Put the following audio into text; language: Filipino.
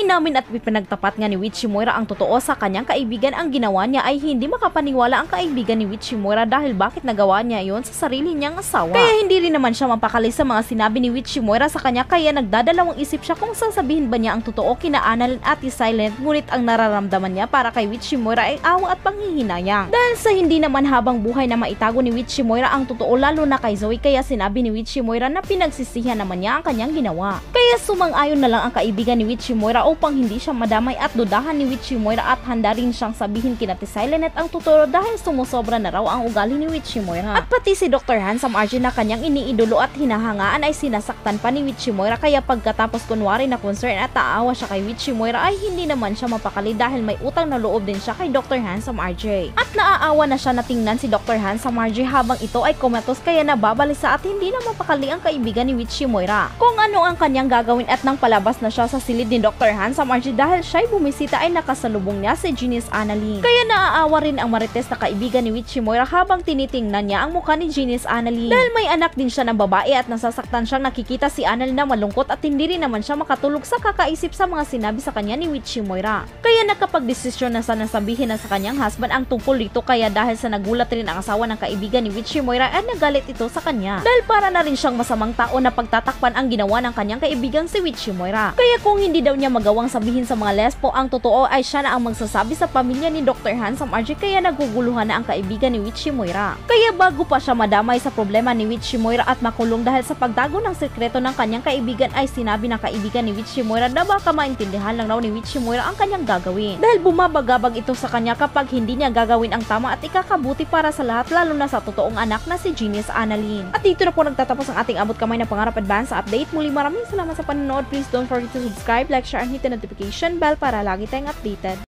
Inamin at pinagtapat nga ni Wichimura ang totoo sa kanyang kaibigan. Ang ginawa niya ay hindi makapaniwala ang kaibigan ni Wichimura dahil bakit nagawa niya yon sa sarili niyang asawa. Kaya hindi rin naman siya mapakali sa mga sinabi ni Wichimura sa kanya, kaya nagdadalawang isip siya kung sasabihin ba niya ang totoo kina Annalyn at Silent, ngunit ang nararamdaman niya para kay Wichimura ay awa at panghihinayang. Dahil sa hindi naman habang buhay na maitago ni Wichimura ang totoo lalo na kay Zoe, kaya sinabi ni Wichimura na pinagsisihan naman niya ang kanyang ginawa. Kaya sumang-ayon na lang ang kaibigan ni Wichimura upang hindi siya madamay at dudahan ni Wichimura at handa rin siyang sabihin kina Silent ang totoo dahil sumusobra na raw ang ugali ni Wichimura. At pati si Dr. Handsome RJ na kanyang iniidolo at hinahangaan ay sinasaktan pa ni Wichimura, kaya pagkatapos kunwari na concern at aawa siya kay Wichimura ay hindi naman siya mapakali dahil may utang na loob din siya kay Dr. Handsome RJ. At naaawa na siya na tingnan si Dr. Handsome RJ habang ito ay komatos, kaya nababalisa at hindi na mapakali ang kaibigan ni Wichimura kung ano ang kanyang gagawin, at nang palabas na siya sa silid ni Dr. Handsome RJ dahil siya'y bumisita ay nakasalubong niya si Genius Annalyn. Kaya naaawa rin ang marites na kaibigan ni Wichimura habang tinitingnan niya ang mukha ni Genius Annalyn dahil may anak din siya ng babae at nasasaktan siyang nakikita si Annalyn na malungkot at hindi rin naman siya makatulog sa kakaisip sa mga sinabi sa kanya ni Wichimura. Kaya nakapagdesisyon na sana sabihin na sa kanyang husband ang tungkol dito, kaya dahil sa nagulat rin ang asawa ng kaibigan ni Wichimura ay nagalit ito sa kanya dahil para na rin siyang masamang tao na pagtatakpan ang ginawa ng kanyang kaibigan si Wichimura. Kaya kung hindi daw niya magawang sabihin sa mga lesbo ang totoo ay siya na ang magsasabi sa pamilya ni Dr. Handsome RJ, kaya naguguluhan na ang kaibigan ni Wichimura. Kaya bago pa siya madamay sa problema ni Wichimura at makulong dahil sa pagtago ng sekreto ng kanyang kaibigan ay sinabi ng kaibigan ni Wichimura na baka maintindihan lang raw ni Wichimura ang kanyang gagawin dahil bumabagabag ito sa kanya kapag hindi niya gagawin ang tama at ikakabuti para sa lahat, lalo na sa totoong anak na si Genius Annalyn. At dito na po nagtatapos ang ating abot kamay na pangarap advance update. Muli maraming salamat sa panonood. Please don't forget to subscribe, like, share, and hit the notification bell para lagi tayong updated.